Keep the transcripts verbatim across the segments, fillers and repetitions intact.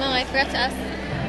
No, I forgot to ask.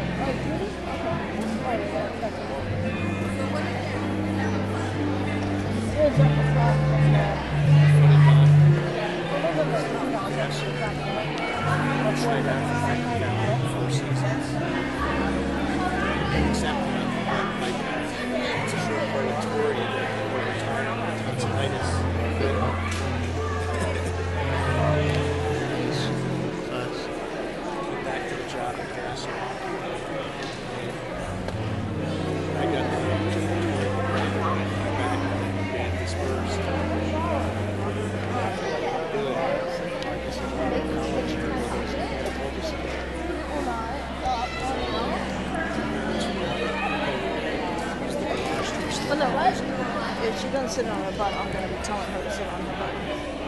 Well, no, last year, if she doesn't sit on her butt, I'm going to be telling her to sit on her butt.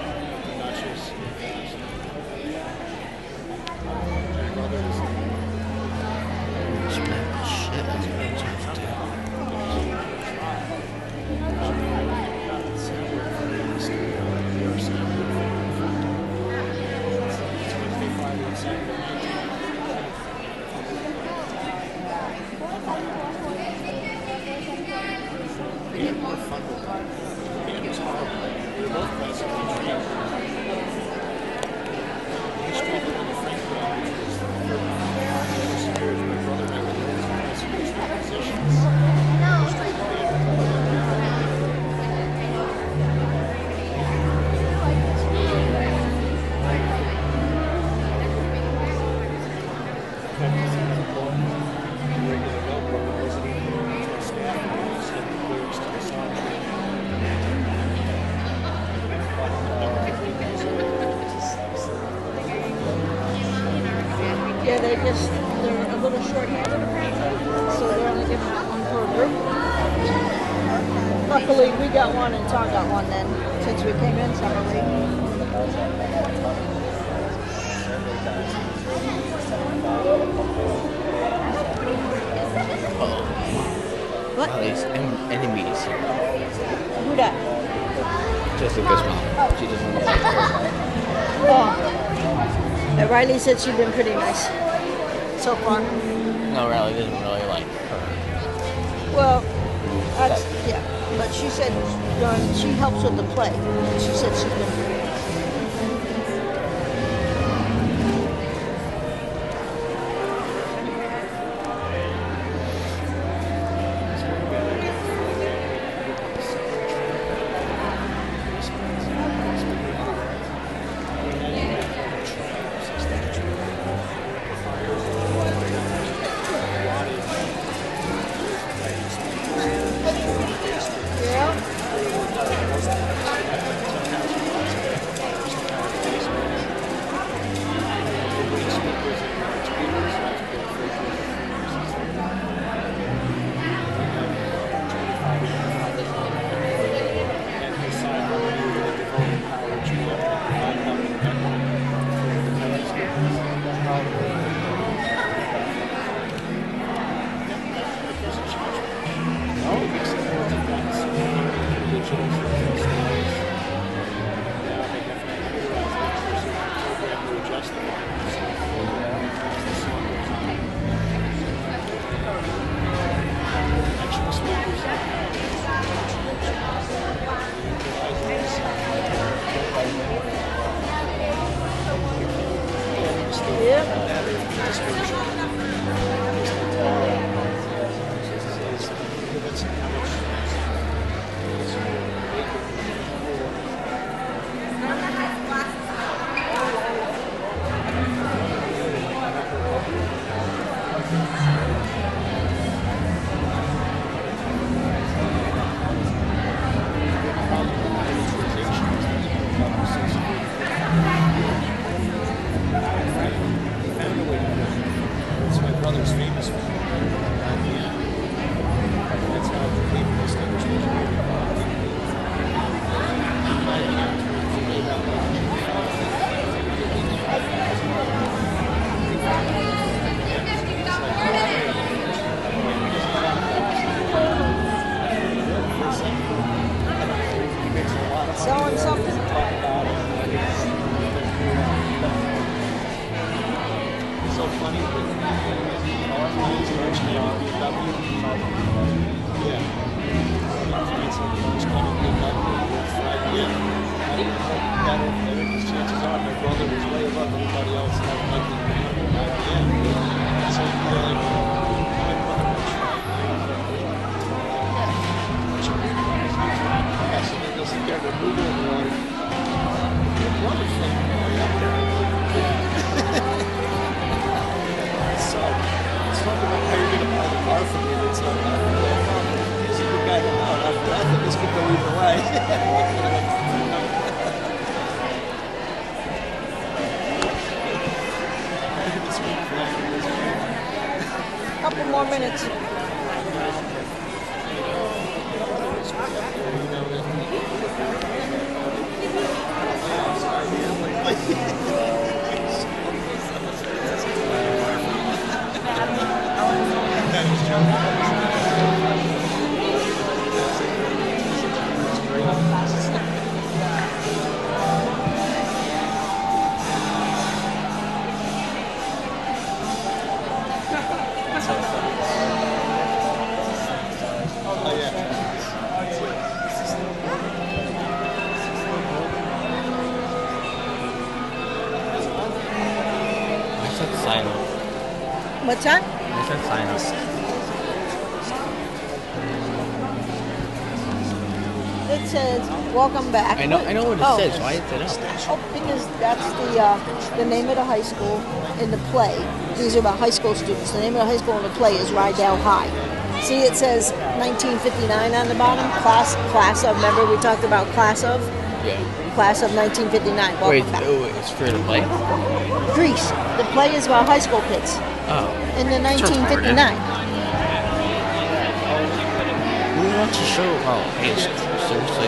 Smack the shit out of her too. We had more fun with her. It was horrible. We were both basically trained. We straight from the Frank Brown, which was the third years. My brother and I were those positions. Straight from the Yeah, they just, they're a little short-handed apparently, so they're only giving out one per group. Luckily, we got one and Tom got one then, since we came in separately. What? All these en enemies. Who that? Jessica's mom. She doesn't know. Oh. Yeah, Riley said she'd been pretty nice so far. No, Riley doesn't really like her. Well, that's, yeah. But she said uh, she helps with the play. She said she's been pretty nice. brother's famous for. Yeah. That's how Couple more minutes. I said silent. What's that? I said silent. It says, welcome back. I know. I know what it Oh. says. Why is it up? Oh, because that's the uh, the name of the high school in the play. These are about high school students. The name of the high school in the play is Rydell High. See, it says nineteen fifty-nine on the bottom. Class, class of. Remember we talked about class of. Yeah. Class of nineteen fifty-nine. Welcome Wait. back. Oh, it's for the play. Greece. The play is about high school kids Oh. in the nineteen fifty-nine. We want to show how it's seriously.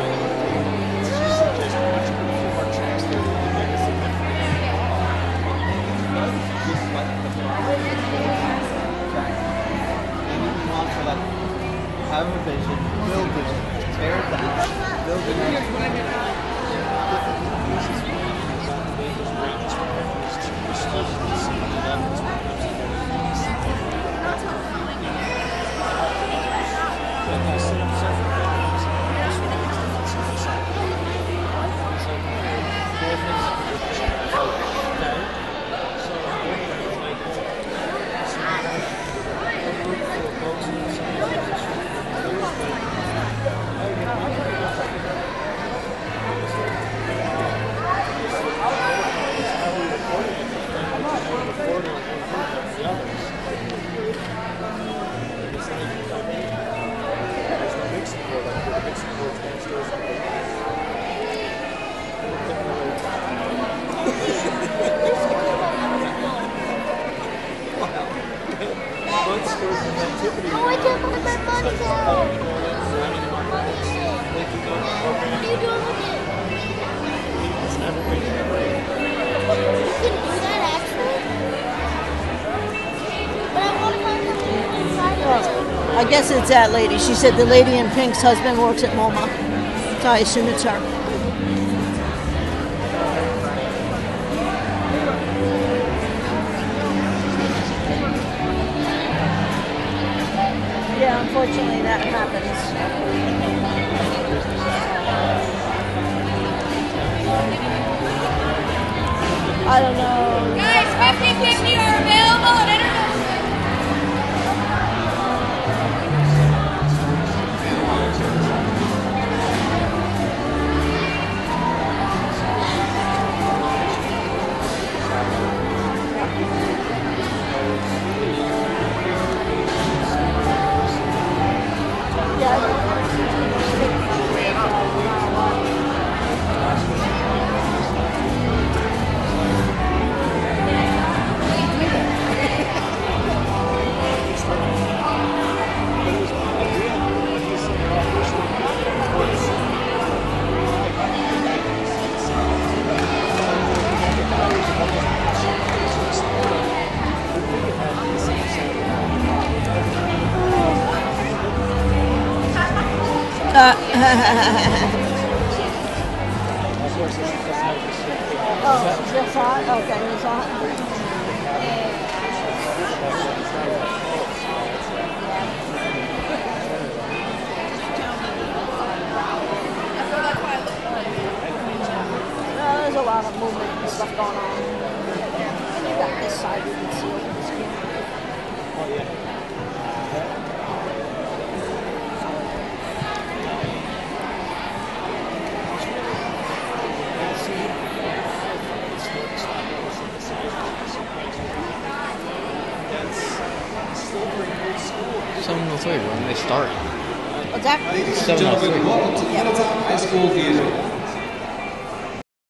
Have a vision, build it, tear it down, build it. Oh, I can't put my money down. What are you doing with it? You can do that actually. But I want to find something inside of it. I guess it's that lady. She said the lady in pink's husband works at MoMA. So I assume it's her. Yeah, unfortunately that happens. I don't know. Guys, fifty fifty are available at International. Uh, oh, you just saw it? Okay, you saw it? Uh, there's a lot of movement and stuff going on. And you got this side you can see over this camera. Seven oh three when they start. What's that? Ladies and gentlemen, welcome to Hamilton High School Theater.